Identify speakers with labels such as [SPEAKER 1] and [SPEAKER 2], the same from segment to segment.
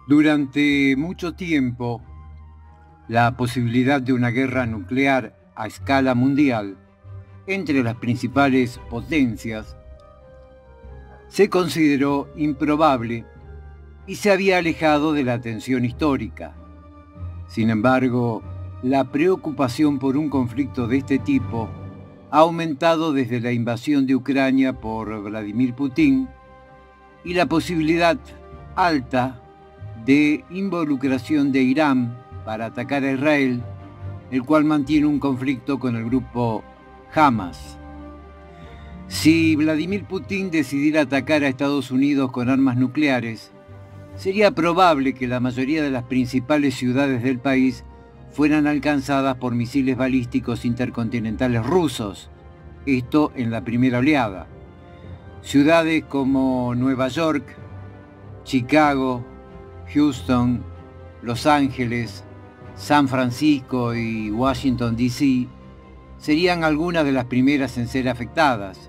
[SPEAKER 1] Durante mucho tiempo, la posibilidad de una guerra nuclear a escala mundial entre las principales potencias se consideró improbable y se había alejado de la atención histórica. Sin embargo, la preocupación por un conflicto de este tipo ha aumentado desde la invasión de Ucrania por Vladimir Putin y la posibilidad alta de involucración de Irán para atacar a Israel, el cual mantiene un conflicto con el grupo Hamas. Si Vladimir Putin decidiera atacar a Estados Unidos con armas nucleares, sería probable que la mayoría de las principales ciudades del país fueran alcanzadas por misiles balísticos intercontinentales rusos, esto en la primera oleada. Ciudades como Nueva York, Chicago, Houston, Los Ángeles, San Francisco y Washington, D.C. serían algunas de las primeras en ser afectadas.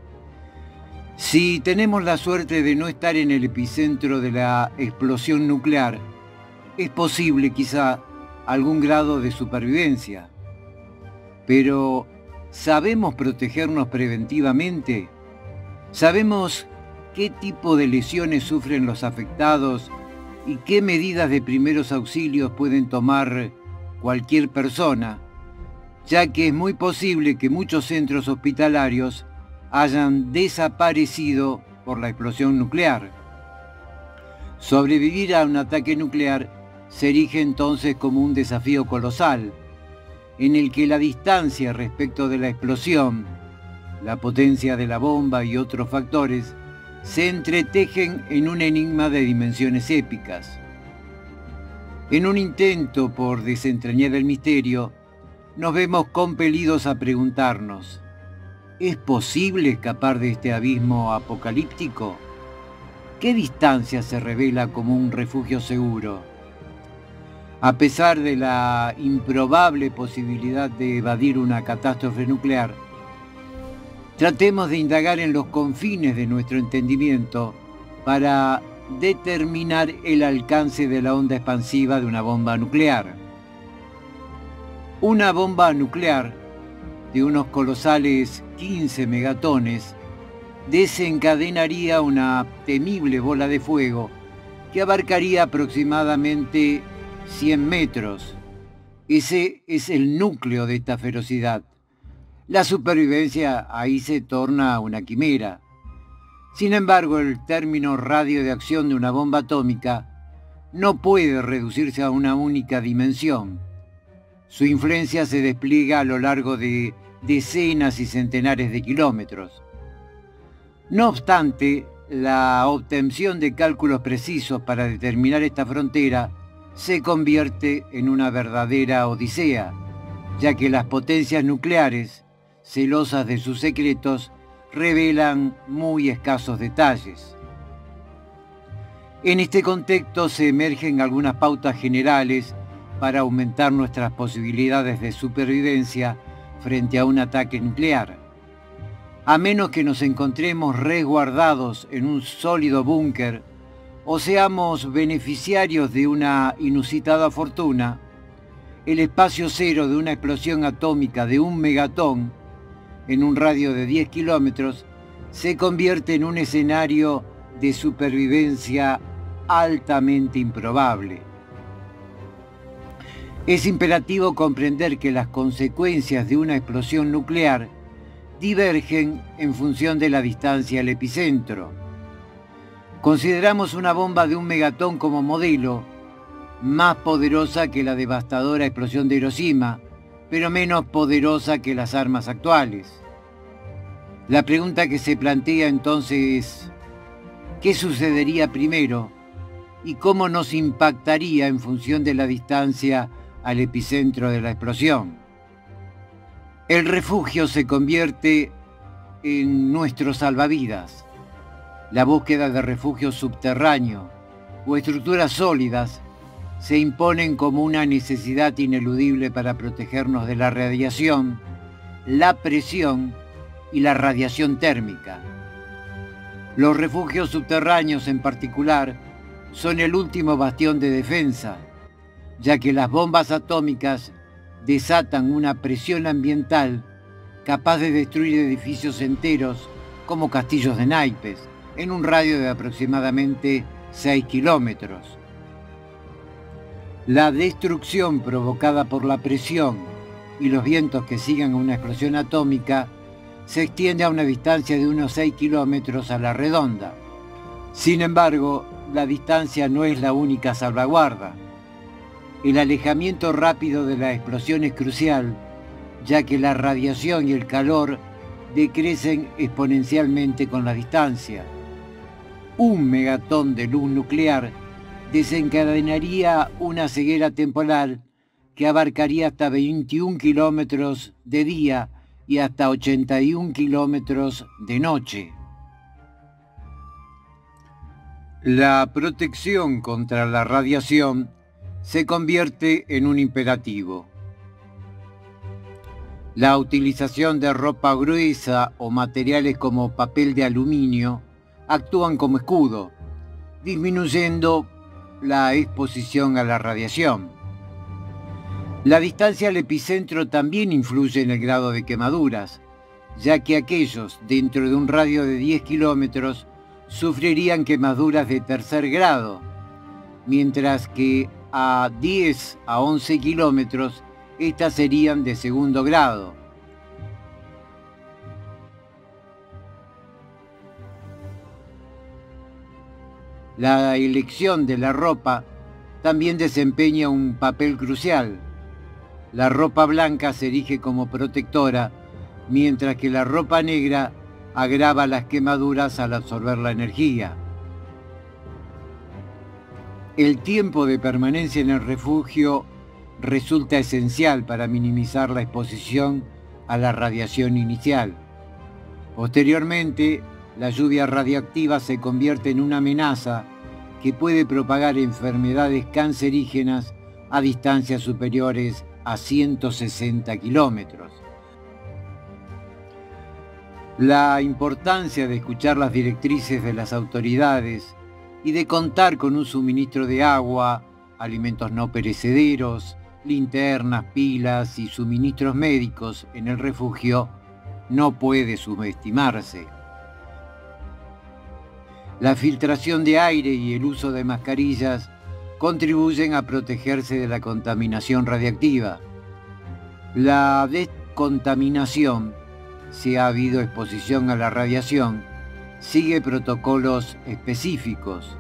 [SPEAKER 1] Si tenemos la suerte de no estar en el epicentro de la explosión nuclear, es posible quizá algún grado de supervivencia. Pero, ¿sabemos protegernos preventivamente? ¿Sabemos qué tipo de lesiones sufren los afectados y qué medidas de primeros auxilios pueden tomar cualquier persona, ya que es muy posible que muchos centros hospitalarios hayan desaparecido por la explosión nuclear? Sobrevivir a un ataque nuclear se erige entonces como un desafío colosal, en el que la distancia respecto de la explosión, la potencia de la bomba y otros factores se entretejen en un enigma de dimensiones épicas. En un intento por desentrañar el misterio, nos vemos compelidos a preguntarnos: ¿es posible escapar de este abismo apocalíptico? ¿Qué distancia se revela como un refugio seguro? A pesar de la improbable posibilidad de evadir una catástrofe nuclear, tratemos de indagar en los confines de nuestro entendimiento para determinar el alcance de la onda expansiva de una bomba nuclear. Una bomba nuclear de unos colosales 15 megatones desencadenaría una temible bola de fuego que abarcaría aproximadamente 100 metros. Ese es el núcleo de esta ferocidad. La supervivencia ahí se torna una quimera. Sin embargo, el término radio de acción de una bomba atómica no puede reducirse a una única dimensión. Su influencia se despliega a lo largo de decenas y centenares de kilómetros. No obstante, la obtención de cálculos precisos para determinar esta frontera se convierte en una verdadera odisea, ya que las potencias nucleares, celosas de sus secretos, revelan muy escasos detalles. En este contexto se emergen algunas pautas generales para aumentar nuestras posibilidades de supervivencia frente a un ataque nuclear. A menos que nos encontremos resguardados en un sólido búnker o seamos beneficiarios de una inusitada fortuna, el espacio cero de una explosión atómica de 1 megatón en un radio de 10 kilómetros se convierte en un escenario de supervivencia altamente improbable. Es imperativo comprender que las consecuencias de una explosión nuclear divergen en función de la distancia al epicentro. Consideramos una bomba de 1 megatón como modelo, más poderosa que la devastadora explosión de Hiroshima, pero menos poderosa que las armas actuales. La pregunta que se plantea entonces es: ¿qué sucedería primero y cómo nos impactaría en función de la distancia al epicentro de la explosión? El refugio se convierte en nuestro salvavidas. La búsqueda de refugio subterráneo o estructuras sólidas se imponen como una necesidad ineludible para protegernos de la radiación, la presión y la radiación térmica. Los refugios subterráneos en particular son el último bastión de defensa, ya que las bombas atómicas desatan una presión ambiental capaz de destruir edificios enteros como castillos de naipes, en un radio de aproximadamente 6 kilómetros. La destrucción provocada por la presión y los vientos que sigan a una explosión atómica se extiende a una distancia de unos 6 kilómetros a la redonda. Sin embargo, la distancia no es la única salvaguarda. El alejamiento rápido de la explosión es crucial, ya que la radiación y el calor decrecen exponencialmente con la distancia. Un megatón de luz nuclear desencadenaría una ceguera temporal que abarcaría hasta 21 kilómetros de día y hasta 81 kilómetros de noche. La protección contra la radiación se convierte en un imperativo. La utilización de ropa gruesa o materiales como papel de aluminio actúan como escudo, disminuyendo la exposición a la radiación. La distancia al epicentro también influye en el grado de quemaduras, ya que aquellos dentro de un radio de 10 kilómetros sufrirían quemaduras de tercer grado, mientras que a 10 a 11 kilómetros estas serían de segundo grado. La elección de la ropa también desempeña un papel crucial. La ropa blanca se erige como protectora, mientras que la ropa negra agrava las quemaduras al absorber la energía. El tiempo de permanencia en el refugio resulta esencial para minimizar la exposición a la radiación inicial. Posteriormente, la lluvia radiactiva se convierte en una amenaza que puede propagar enfermedades cancerígenas a distancias superiores a 160 kilómetros. La importancia de escuchar las directrices de las autoridades y de contar con un suministro de agua, alimentos no perecederos, linternas, pilas y suministros médicos en el refugio no puede subestimarse. La filtración de aire y el uso de mascarillas contribuyen a protegerse de la contaminación radiactiva. La descontaminación, si ha habido exposición a la radiación, sigue protocolos específicos.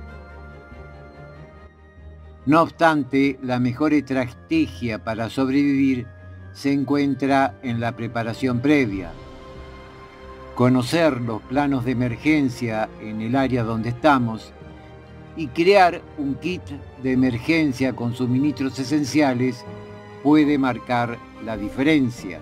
[SPEAKER 1] No obstante, la mejor estrategia para sobrevivir se encuentra en la preparación previa. Conocer los planos de emergencia en el área donde estamos y crear un kit de emergencia con suministros esenciales puede marcar la diferencia.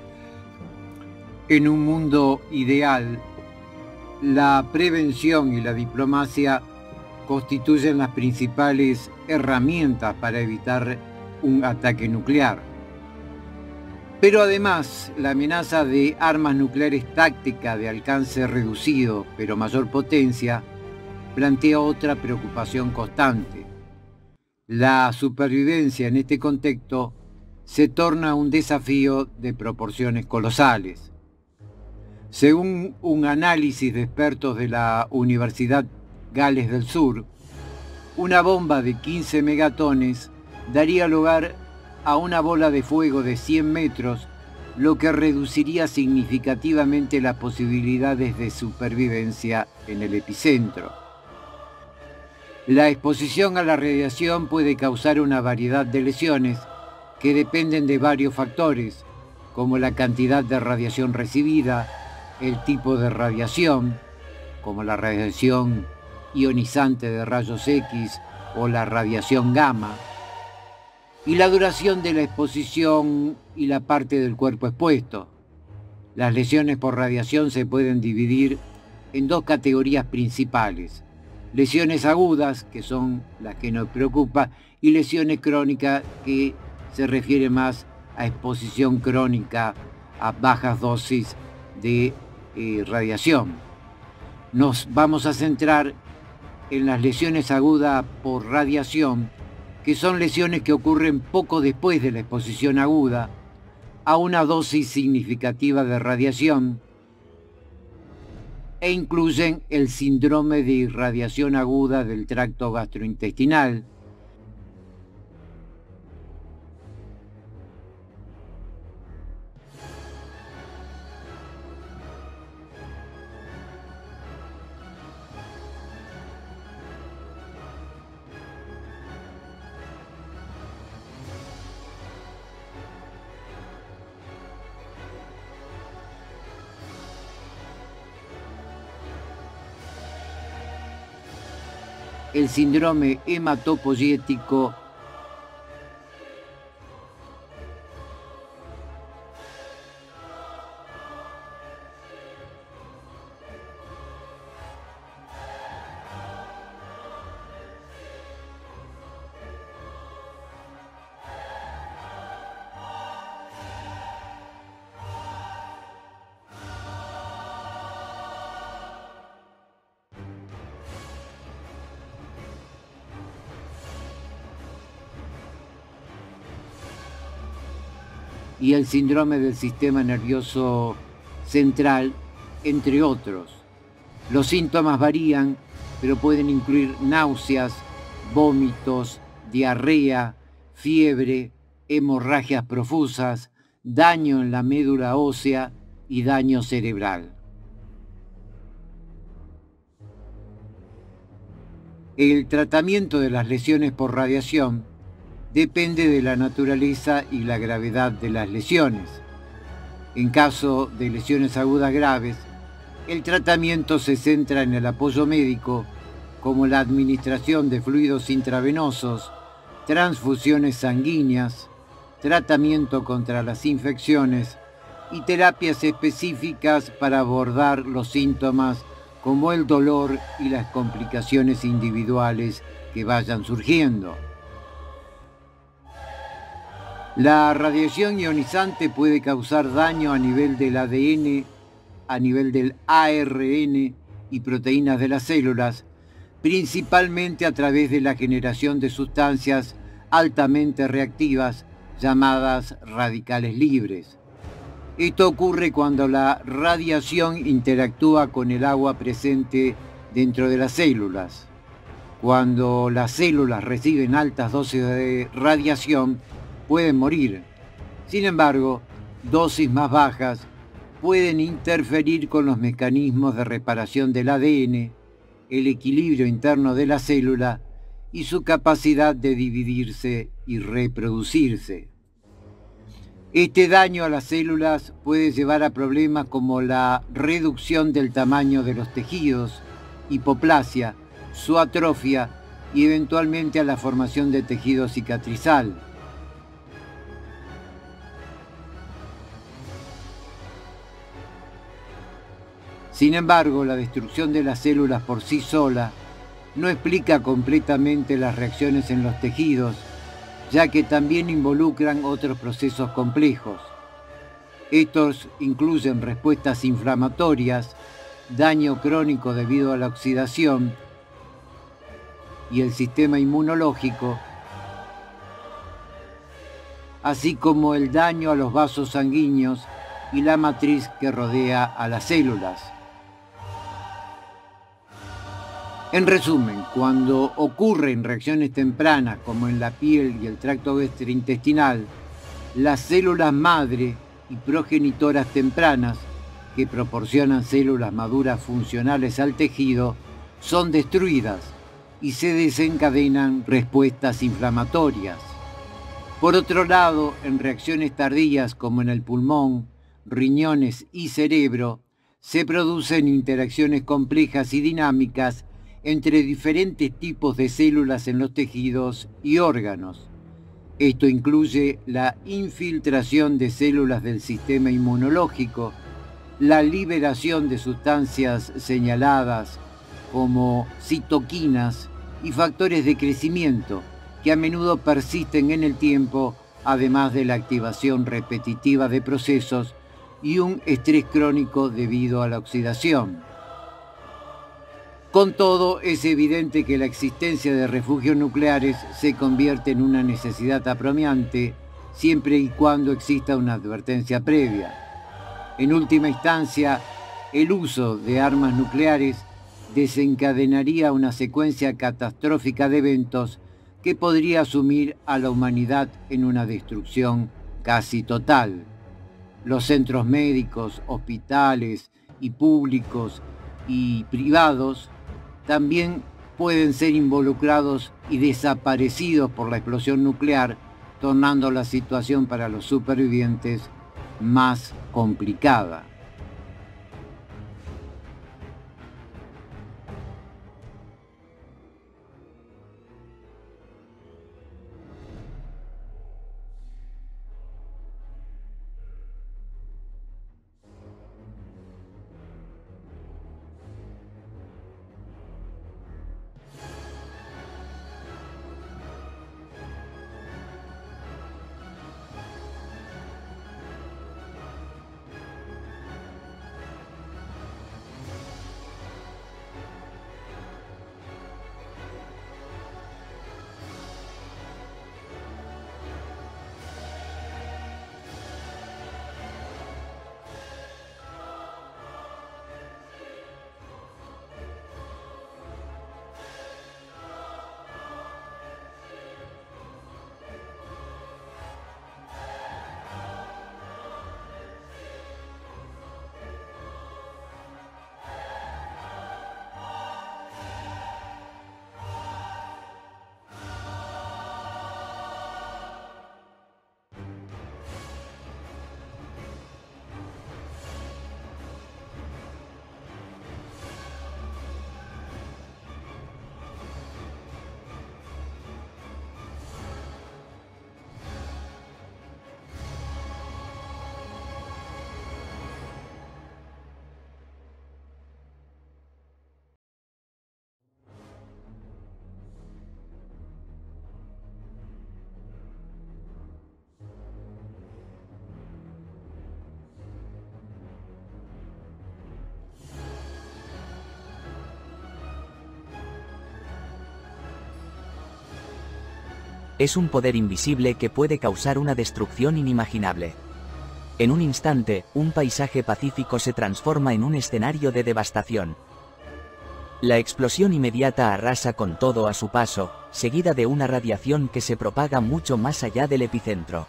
[SPEAKER 1] En un mundo ideal, la prevención y la diplomacia constituyen las principales herramientas para evitar un ataque nuclear. Pero además, la amenaza de armas nucleares tácticas de alcance reducido, pero mayor potencia, plantea otra preocupación constante. La supervivencia en este contexto se torna un desafío de proporciones colosales. Según un análisis de expertos de la Universidad Gales del Sur, una bomba de 15 megatones daría lugar a una bola de fuego de 100 metros, lo que reduciría significativamente las posibilidades de supervivencia en el epicentro. La exposición a la radiación puede causar una variedad de lesiones que dependen de varios factores, como la cantidad de radiación recibida, el tipo de radiación, como la radiación ionizante de rayos X o la radiación gamma, y la duración de la exposición y la parte del cuerpo expuesto. Las lesiones por radiación se pueden dividir en dos categorías principales: lesiones agudas, que son las que nos preocupan, y lesiones crónicas, que se refiere más a exposición crónica a bajas dosis de radiación. Nos vamos a centrar en las lesiones agudas por radiación, que son lesiones que ocurren poco después de la exposición aguda a una dosis significativa de radiación, e incluyen el síndrome de irradiación aguda del tracto gastrointestinal, el síndrome hematopoyético y el síndrome del sistema nervioso central, entre otros. Los síntomas varían, pero pueden incluir náuseas, vómitos, diarrea, fiebre, hemorragias profusas, daño en la médula ósea y daño cerebral. El tratamiento de las lesiones por radiación depende de la naturaleza y la gravedad de las lesiones. En caso de lesiones agudas graves, el tratamiento se centra en el apoyo médico, como la administración de fluidos intravenosos, transfusiones sanguíneas, tratamiento contra las infecciones y terapias específicas para abordar los síntomas como el dolor y las complicaciones individuales que vayan surgiendo. La radiación ionizante puede causar daño a nivel del ADN, a nivel del ARN y proteínas de las células, principalmente a través de la generación de sustancias altamente reactivas llamadas radicales libres. Esto ocurre cuando la radiación interactúa con el agua presente dentro de las células. Cuando las células reciben altas dosis de radiación, pueden morir. Sin embargo, dosis más bajas pueden interferir con los mecanismos de reparación del ADN, el equilibrio interno de la célula y su capacidad de dividirse y reproducirse. Este daño a las células puede llevar a problemas como la reducción del tamaño de los tejidos, hipoplasia, su atrofia y eventualmente a la formación de tejido cicatrizal. Sin embargo, la destrucción de las células por sí sola no explica completamente las reacciones en los tejidos, ya que también involucran otros procesos complejos. Estos incluyen respuestas inflamatorias, daño crónico debido a la oxidación y el sistema inmunológico, así como el daño a los vasos sanguíneos y la matriz que rodea a las células. En resumen, cuando ocurren reacciones tempranas como en la piel y el tracto gastrointestinal, las células madre y progenitoras tempranas, que proporcionan células maduras funcionales al tejido, son destruidas y se desencadenan respuestas inflamatorias. Por otro lado, en reacciones tardías como en el pulmón, riñones y cerebro, se producen interacciones complejas y dinámicas entre diferentes tipos de células en los tejidos y órganos. Esto incluye la infiltración de células del sistema inmunológico, la liberación de sustancias señaladas como citoquinas y factores de crecimiento, que a menudo persisten en el tiempo, además de la activación repetitiva de procesos y un estrés crónico debido a la oxidación. Con todo, es evidente que la existencia de refugios nucleares se convierte en una necesidad apremiante siempre y cuando exista una advertencia previa. En última instancia, el uso de armas nucleares desencadenaría una secuencia catastrófica de eventos que podría sumir a la humanidad en una destrucción casi total. Los centros médicos, hospitales y públicos y privados también pueden ser involucrados y desaparecidos por la explosión nuclear, tornando la situación para los supervivientes más complicada.
[SPEAKER 2] Es un poder invisible que puede causar una destrucción inimaginable. En un instante, un paisaje pacífico se transforma en un escenario de devastación. La explosión inmediata arrasa con todo a su paso, seguida de una radiación que se propaga mucho más allá del epicentro.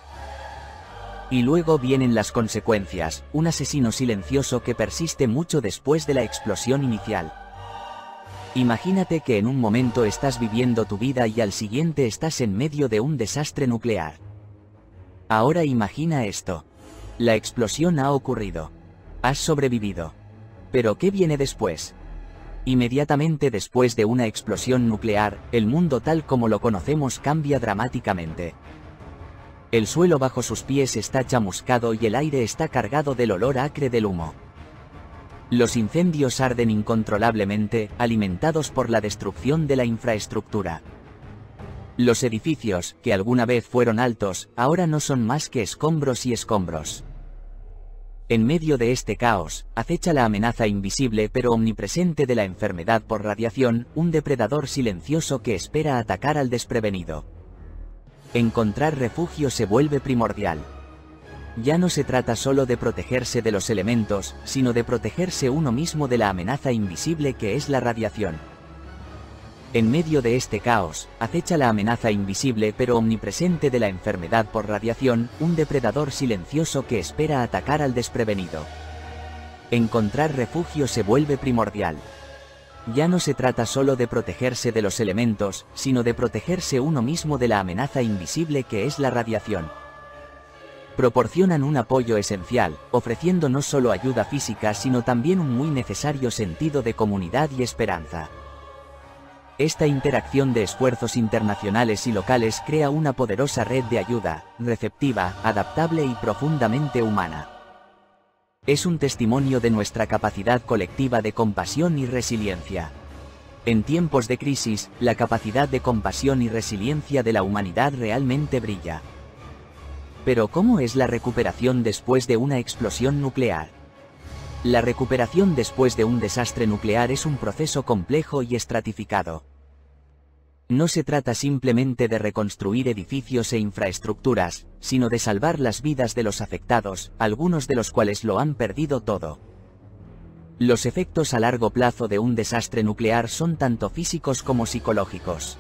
[SPEAKER 2] Y luego vienen las consecuencias, un asesino silencioso que persiste mucho después de la explosión inicial. Imagínate que en un momento estás viviendo tu vida y al siguiente estás en medio de un desastre nuclear. Ahora imagina esto. La explosión ha ocurrido. Has sobrevivido. ¿Pero qué viene después? Inmediatamente después de una explosión nuclear, el mundo tal como lo conocemos cambia dramáticamente. El suelo bajo sus pies está chamuscado y el aire está cargado del olor acre del humo. Los incendios arden incontrolablemente, alimentados por la destrucción de la infraestructura. Los edificios, que alguna vez fueron altos, ahora no son más que escombros y escombros. En medio de este caos, acecha la amenaza invisible pero omnipresente de la enfermedad por radiación, un depredador silencioso que espera atacar al desprevenido. Encontrar refugio se vuelve primordial. Ya no se trata solo de protegerse de los elementos, sino de protegerse uno mismo de la amenaza invisible que es la radiación. En medio de este caos, acecha la amenaza invisible pero omnipresente de la enfermedad por radiación, un depredador silencioso que espera atacar al desprevenido. Encontrar refugio se vuelve primordial. Ya no se trata solo de protegerse de los elementos, sino de protegerse uno mismo de la amenaza invisible que es la radiación. Proporcionan un apoyo esencial, ofreciendo no solo ayuda física sino también un muy necesario sentido de comunidad y esperanza. Esta interacción de esfuerzos internacionales y locales crea una poderosa red de ayuda, receptiva, adaptable y profundamente humana. Es un testimonio de nuestra capacidad colectiva de compasión y resiliencia. En tiempos de crisis, la capacidad de compasión y resiliencia de la humanidad realmente brilla. Pero ¿cómo es la recuperación después de una explosión nuclear? La recuperación después de un desastre nuclear es un proceso complejo y estratificado. No se trata simplemente de reconstruir edificios e infraestructuras, sino de salvar las vidas de los afectados, algunos de los cuales lo han perdido todo. Los efectos a largo plazo de un desastre nuclear son tanto físicos como psicológicos.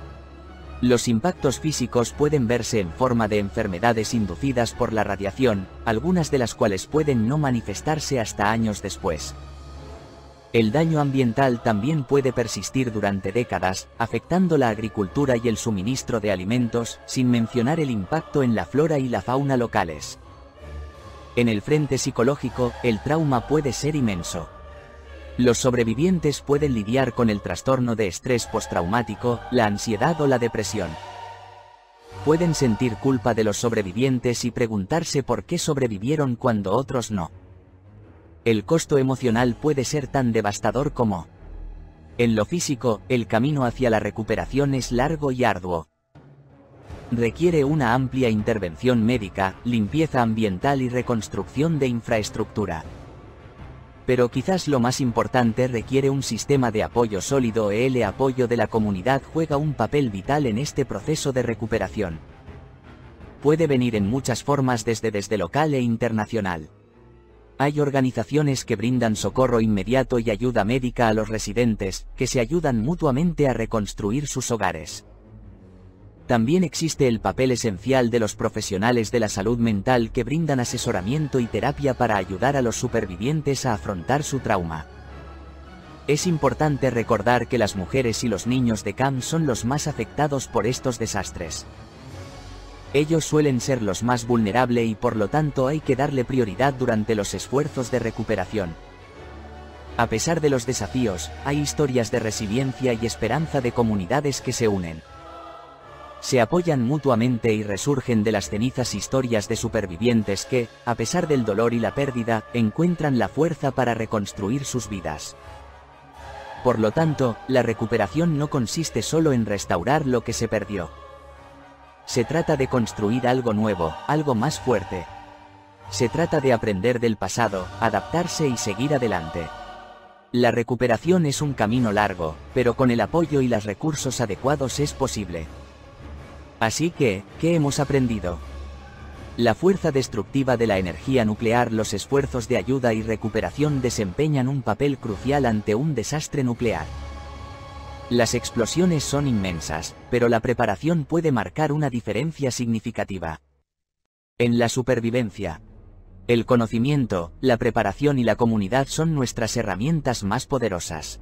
[SPEAKER 2] Los impactos físicos pueden verse en forma de enfermedades inducidas por la radiación, algunas de las cuales pueden no manifestarse hasta años después. El daño ambiental también puede persistir durante décadas, afectando la agricultura y el suministro de alimentos, sin mencionar el impacto en la flora y la fauna locales. En el frente psicológico, el trauma puede ser inmenso. Los sobrevivientes pueden lidiar con el trastorno de estrés postraumático, la ansiedad o la depresión. Pueden sentir culpa de los sobrevivientes y preguntarse por qué sobrevivieron cuando otros no. El costo emocional puede ser tan devastador como. En lo físico, el camino hacia la recuperación es largo y arduo. Requiere una amplia intervención médica, limpieza ambiental y reconstrucción de infraestructura. Pero quizás lo más importante requiere un sistema de apoyo sólido. El apoyo de la comunidad juega un papel vital en este proceso de recuperación. Puede venir en muchas formas desde local e internacional. Hay organizaciones que brindan socorro inmediato y ayuda médica a los residentes, que se ayudan mutuamente a reconstruir sus hogares. También existe el papel esencial de los profesionales de la salud mental que brindan asesoramiento y terapia para ayudar a los supervivientes a afrontar su trauma. Es importante recordar que las mujeres y los niños de CAM son los más afectados por estos desastres. Ellos suelen ser los más vulnerables y por lo tanto hay que darle prioridad durante los esfuerzos de recuperación. A pesar de los desafíos, hay historias de resiliencia y esperanza de comunidades que se unen. Se apoyan mutuamente y resurgen de las cenizas historias de supervivientes que, a pesar del dolor y la pérdida, encuentran la fuerza para reconstruir sus vidas. Por lo tanto, la recuperación no consiste solo en restaurar lo que se perdió. Se trata de construir algo nuevo, algo más fuerte. Se trata de aprender del pasado, adaptarse y seguir adelante. La recuperación es un camino largo, pero con el apoyo y los recursos adecuados es posible. Así que, ¿qué hemos aprendido? La fuerza destructiva de la energía nuclear. Los esfuerzos de ayuda y recuperación desempeñan un papel crucial ante un desastre nuclear. Las explosiones son inmensas, pero la preparación puede marcar una diferencia significativa. En la supervivencia, el conocimiento, la preparación y la comunidad son nuestras herramientas más poderosas.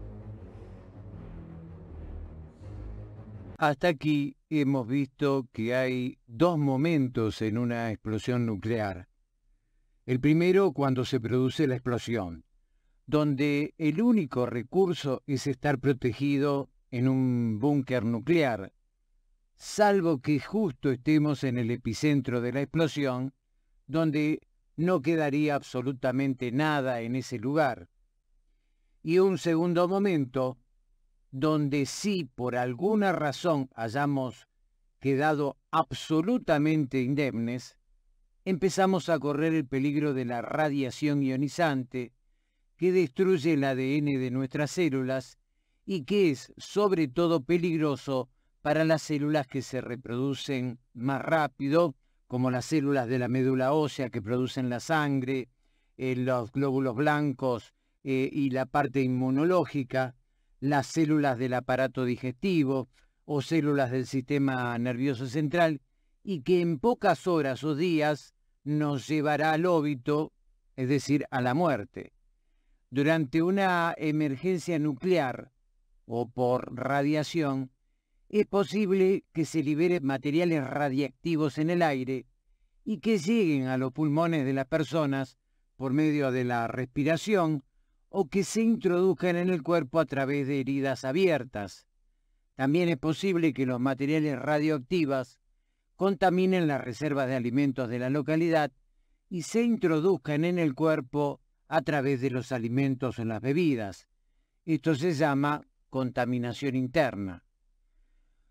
[SPEAKER 1] Hasta aquí hemos visto que hay dos momentos en una explosión nuclear. El primero, cuando se produce la explosión, donde el único recurso es estar protegido en un búnker nuclear, salvo que justo estemos en el epicentro de la explosión, donde no quedaría absolutamente nada en ese lugar. Y un segundo momento, donde si por alguna razón hayamos quedado absolutamente indemnes, empezamos a correr el peligro de la radiación ionizante que destruye el ADN de nuestras células y que es sobre todo peligroso para las células que se reproducen más rápido, como las células de la médula ósea que producen la sangre, los glóbulos blancos y la parte inmunológica, las células del aparato digestivo o células del sistema nervioso central, y que en pocas horas o días nos llevará al óbito, es decir, a la muerte. Durante una emergencia nuclear o por radiación, es posible que se liberen materiales radiactivos en el aire y que lleguen a los pulmones de las personas por medio de la respiración o que se introduzcan en el cuerpo a través de heridas abiertas. También es posible que los materiales radioactivos contaminen las reservas de alimentos de la localidad y se introduzcan en el cuerpo a través de los alimentos en las bebidas. Esto se llama contaminación interna.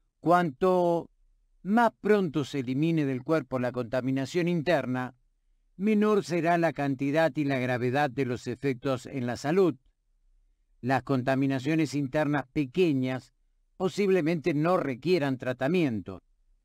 [SPEAKER 1] Cuanto más pronto se elimine del cuerpo la contaminación interna, menor será la cantidad y la gravedad de los efectos en la salud. Las contaminaciones internas pequeñas posiblemente no requieran tratamiento.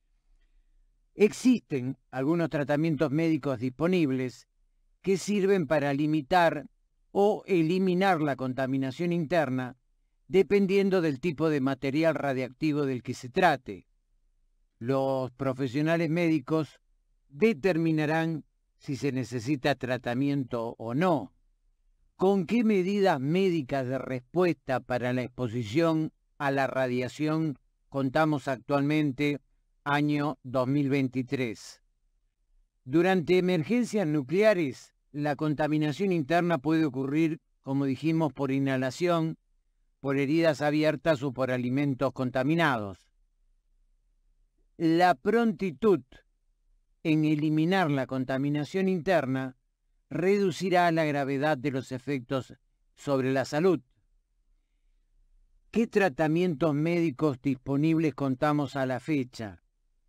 [SPEAKER 1] Existen algunos tratamientos médicos disponibles que sirven para limitar o eliminar la contaminación interna dependiendo del tipo de material radiactivo del que se trate. Los profesionales médicos determinarán si se necesita tratamiento o no. ¿Con qué medidas médicas de respuesta para la exposición a la radiación contamos actualmente, año 2023? Durante emergencias nucleares, la contaminación interna puede ocurrir, como dijimos, por inhalación, por heridas abiertas o por alimentos contaminados. La prontitud en eliminar la contaminación interna reducirá la gravedad de los efectos sobre la salud. ¿Qué tratamientos médicos disponibles contamos a la fecha?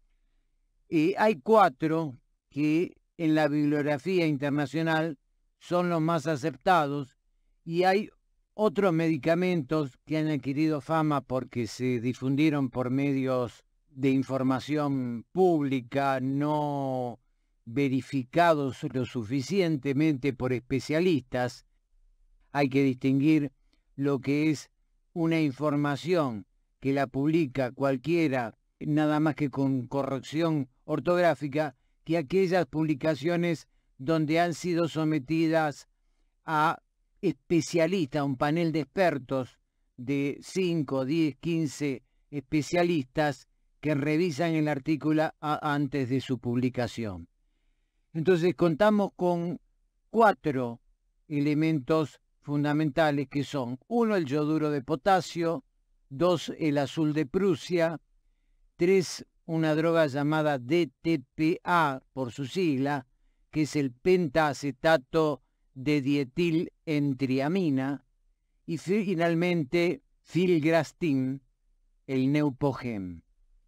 [SPEAKER 1] Hay 4 que en la bibliografía internacional son los más aceptados y hay otros medicamentos que han adquirido fama porque se difundieron por medios de información pública no verificados lo suficientemente por especialistas. Hay que distinguir lo que es una información que la publica cualquiera, nada más que con corrección ortográfica, que aquellas publicaciones donde han sido sometidas a especialistas, a un panel de expertos de 5, 10, 15 especialistas que revisan el artículo antes de su publicación. Entonces contamos con 4 elementos fundamentales que son: 1, el yoduro de potasio; 2, el azul de Prusia; 3, una droga llamada DTPA por su sigla, que es el pentaacetato de dietilentriamina; y finalmente filgrastim, el Neupogen.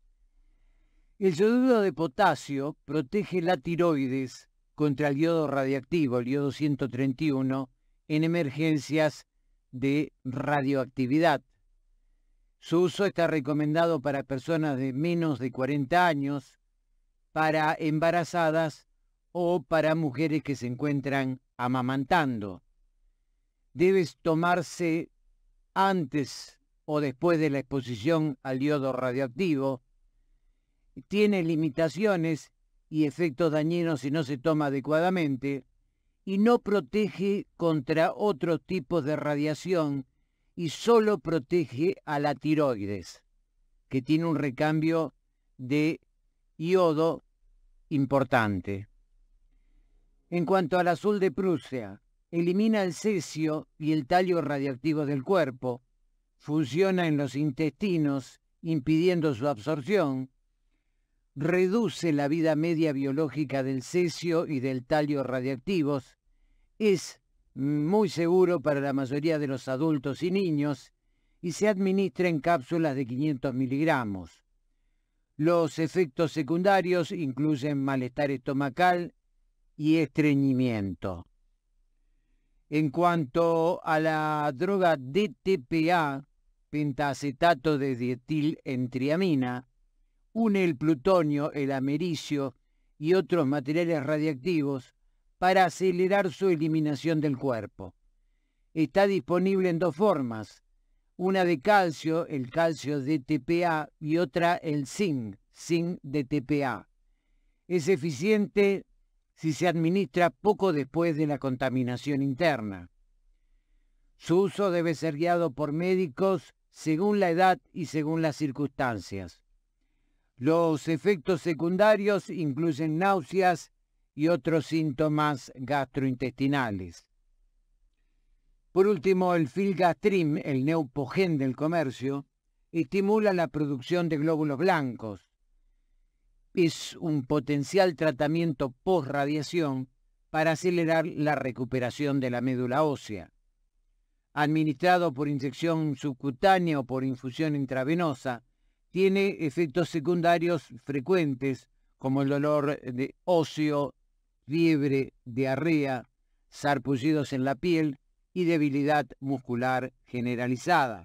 [SPEAKER 1] El yoduro de potasio protege la tiroides contra el yodo radiactivo, el yodo 131, en emergencias de radioactividad. Su uso está recomendado para personas de menos de 40 años, para embarazadas o para mujeres que se encuentran amamantando. Debe tomarse antes o después de la exposición al yodo radioactivo. Tiene limitaciones y efectos dañinos si no se toma adecuadamente, y no protege contra otros tipos de radiación y solo protege a la tiroides, que tiene un recambio de yodo importante. En cuanto al azul de Prusia, elimina el cesio y el talio radiactivo del cuerpo, funciona en los intestinos impidiendo su absorción, reduce la vida media biológica del cesio y del talio radiactivos, es muy seguro para la mayoría de los adultos y niños y se administra en cápsulas de 500 miligramos. Los efectos secundarios incluyen malestar estomacal y estreñimiento. En cuanto a la droga DTPA, pentaacetato de dietilentriamina, une el plutonio, el americio y otros materiales radiactivos para acelerar su eliminación del cuerpo. Está disponible en 2 formas, una de calcio, el calcio DTPA, y otra el zinc, zinc DTPA. Es eficiente si se administra poco después de la contaminación interna. Su uso debe ser guiado por médicos según la edad y según las circunstancias. Los efectos secundarios incluyen náuseas y otros síntomas gastrointestinales. Por último, el filgrastim, el Neupogen del comercio, estimula la producción de glóbulos blancos. Es un potencial tratamiento post-radiación para acelerar la recuperación de la médula ósea. Administrado por inyección subcutánea o por infusión intravenosa, tiene efectos secundarios frecuentes como el dolor óseo fiebre, diarrea, sarpullidos en la piel y debilidad muscular generalizada.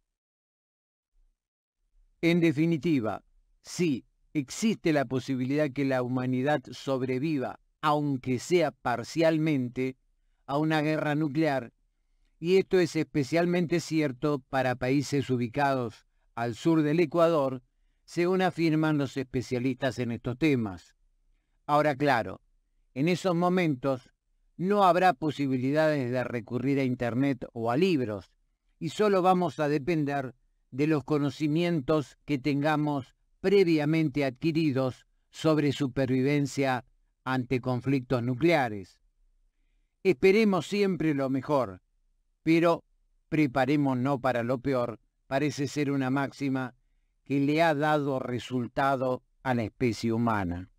[SPEAKER 1] En definitiva, sí, existe la posibilidad que la humanidad sobreviva, aunque sea parcialmente, a una guerra nuclear, y esto es especialmente cierto para países ubicados al sur del Ecuador, según afirman los especialistas en estos temas. Ahora, claro, en esos momentos no habrá posibilidades de recurrir a Internet o a libros, y solo vamos a depender de los conocimientos que tengamos previamente adquiridos sobre supervivencia ante conflictos nucleares. Esperemos siempre lo mejor, pero preparémonos para lo peor, parece ser una máxima que le ha dado resultado a la especie humana.